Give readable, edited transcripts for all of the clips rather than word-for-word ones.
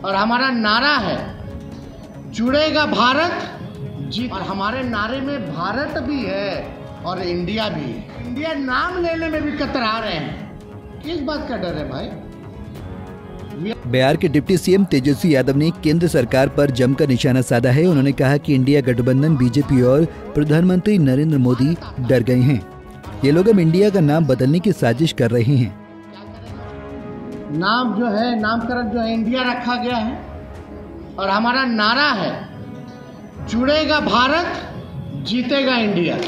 और हमारा नारा है जुड़ेगा भारत जी। और हमारे नारे में भारत भी है और इंडिया भी है। इंडिया नाम लेने में भी कतरा रहे हैं, किस बात का डर है भाई? बिहार के डिप्टी सीएम तेजस्वी यादव ने केंद्र सरकार पर जमकर निशाना साधा है। उन्होंने कहा कि इंडिया गठबंधन बीजेपी और प्रधानमंत्री नरेंद्र मोदी डर गए हैं। ये लोग अब इंडिया का नाम बदलने की साजिश कर रहे हैं। नाम जो है, नामकरण जो है इंडिया रखा गया है और हमारा नारा है जुड़ेगा भारत जीतेगा इंडिया।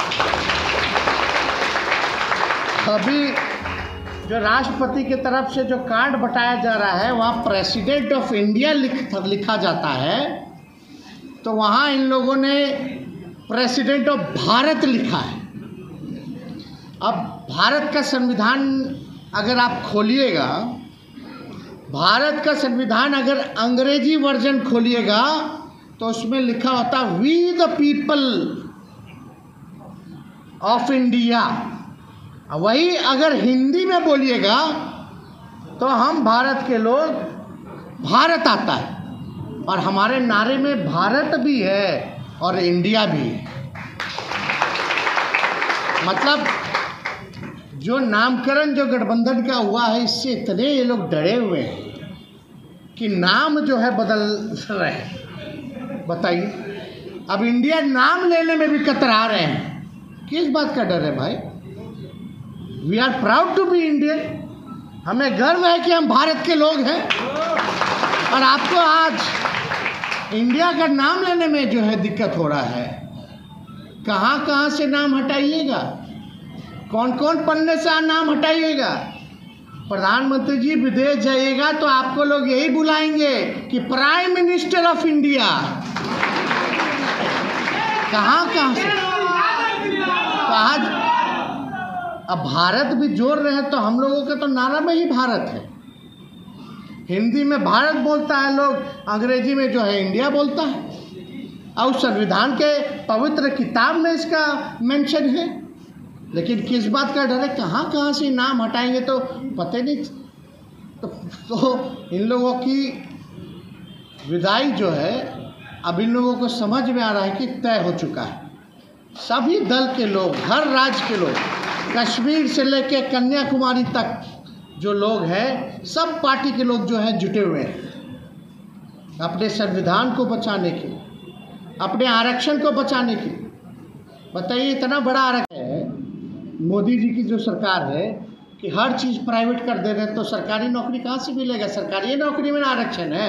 अभी जो राष्ट्रपति की तरफ से जो कार्ड बटाया जा रहा है वहाँ प्रेसिडेंट ऑफ इंडिया लिखा जाता है, तो वहाँ इन लोगों ने प्रेसिडेंट ऑफ भारत लिखा है। अब भारत का संविधान अगर आप खोलिएगा, भारत का संविधान अगर अंग्रेजी वर्जन खोलिएगा तो उसमें लिखा होता we the people of India. वही अगर हिंदी में बोलिएगा तो हम भारत के लोग, भारत आता है और हमारे नारे में भारत भी है और इंडिया भी है। मतलब जो नामकरण जो गठबंधन का हुआ है, इससे इतने ये लोग डरे हुए हैं कि नाम जो है बदल रहे हैं। बताइए, अब इंडिया नाम लेने में भी कतरा रहे हैं, किस बात का डर है भाई? We are proud to be Indian. हमें गर्व है कि हम भारत के लोग हैं। और आपको आज इंडिया का नाम लेने में जो है दिक्कत हो रहा है। कहाँ कहाँ से नाम हटाइएगा, कौन कौन पन्ने से नाम हटाइएगा? प्रधानमंत्री जी विदेश जाइएगा तो आपको लोग यही बुलाएंगे कि प्राइम मिनिस्टर ऑफ इंडिया। कहाँ कहाँ से? तो आज अब भारत भी जोड़ रहे हैं, तो हम लोगों के तो नारा में ही भारत है। हिंदी में भारत बोलता है लोग, अंग्रेजी में जो है इंडिया बोलता है और संविधान के पवित्र किताब में इसका मेंशन है। लेकिन किस बात का डर है? कहाँ कहाँ से नाम हटाएंगे तो पता नहीं। तो इन लोगों की विदाई जो है अब इन लोगों को समझ में आ रहा है कि तय हो चुका है। सभी दल के लोग, हर राज्य के लोग, कश्मीर से लेके कन्याकुमारी तक जो लोग हैं, सब पार्टी के लोग जो हैं जुटे हुए हैं अपने संविधान को बचाने के, अपने आरक्षण को बचाने के। बताइए, इतना बड़ा आरक्षण है मोदी जी की जो सरकार है कि हर चीज़ प्राइवेट कर दे रहे हैं, तो सरकारी नौकरी कहाँ से मिलेगा? सरकारी नौकरी में आरक्षण है।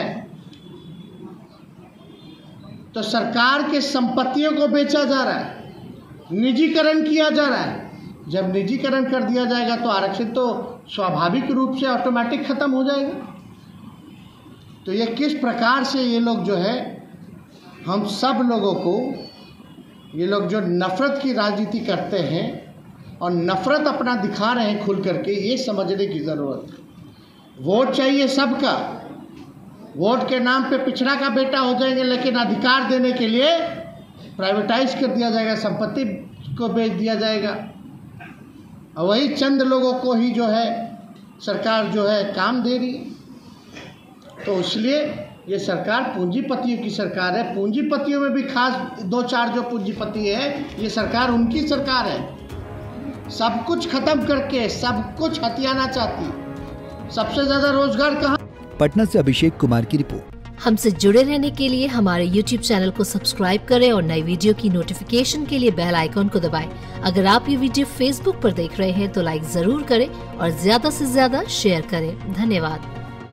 तो सरकार के संपत्तियों को बेचा जा रहा है, निजीकरण किया जा रहा है। जब निजीकरण कर दिया जाएगा तो आरक्षण तो स्वाभाविक रूप से ऑटोमेटिक ख़त्म हो जाएगा। तो ये किस प्रकार से ये लोग जो है, हम सब लोगों को, ये लोग जो नफ़रत की राजनीति करते हैं और नफ़रत अपना दिखा रहे हैं खुल करके, ये समझने की ज़रूरत है। वोट चाहिए सबका, वोट के नाम पे पिछड़ा का बेटा हो जाएंगे, लेकिन अधिकार देने के लिए प्राइवेटाइज कर दिया जाएगा, संपत्ति को बेच दिया जाएगा और वही चंद लोगों को ही जो है सरकार जो है काम दे रही है। तो इसलिए ये सरकार पूंजीपतियों की सरकार है। पूंजीपतियों में भी खास दो चार जो पूंजीपति है, ये सरकार उनकी सरकार है। सब कुछ खत्म करके सब कुछ हथियाना चाहती। सबसे ज़्यादा रोजगार कहाँ? पटना से अभिषेक कुमार की रिपोर्ट। हमसे जुड़े रहने के लिए हमारे YouTube चैनल को सब्सक्राइब करें और नई वीडियो की नोटिफिकेशन के लिए बेल आइकॉन को दबाएं। अगर आप ये वीडियो Facebook पर देख रहे हैं तो लाइक जरूर करें और ज्यादा से ज्यादा शेयर करें। धन्यवाद।